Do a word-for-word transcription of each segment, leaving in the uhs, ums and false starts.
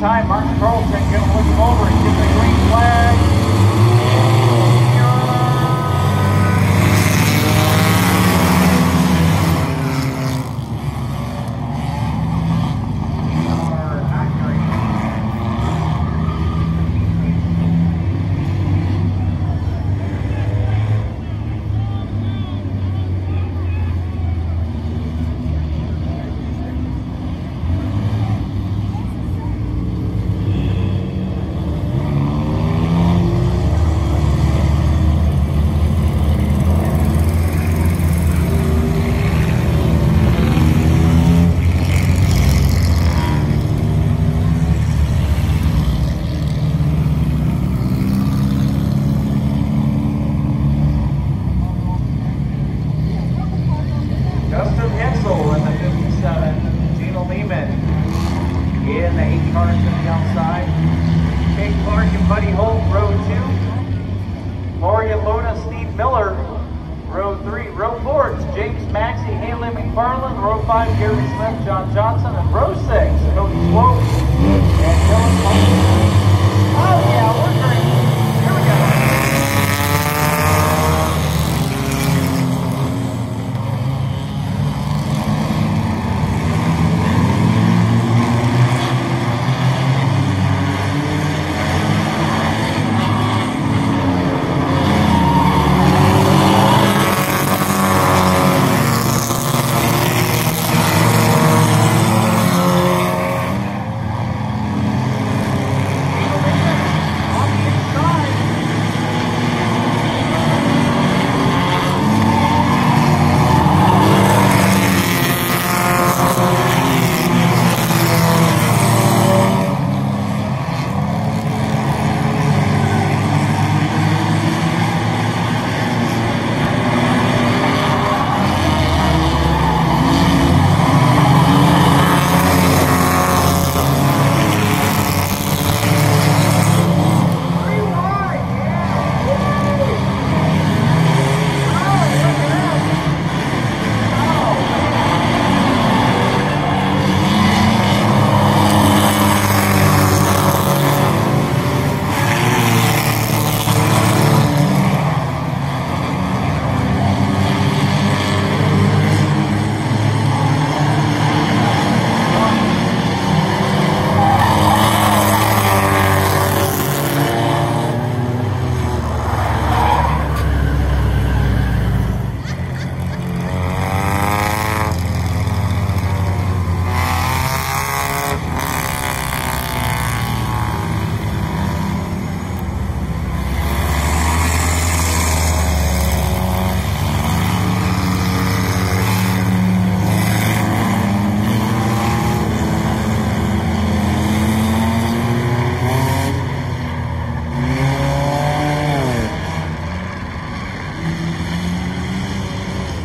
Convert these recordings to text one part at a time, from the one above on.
time. Mark Carlson going to look him over and give the green flag. In the eight cars to the outside. Kate Clark and Buddy Holt, row two. Morgan Luna, Steve Miller, row three. Row four, it's James Maxey, Haley McFarland. Row five, Gary Smith, John Johnson. And row six, Cody Swope and Dylan Mosley. Oh yeah, we're great. Here we go.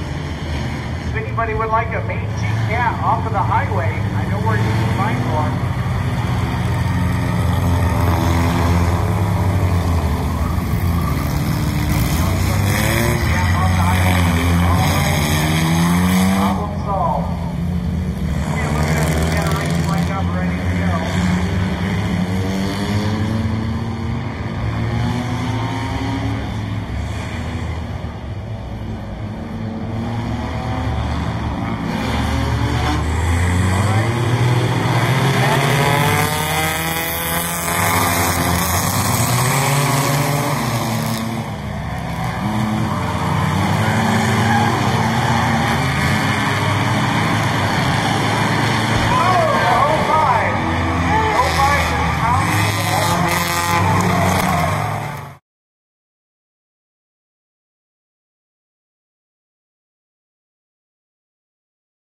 Anybody would like a mangy cat off of the highway, I know where you can find one.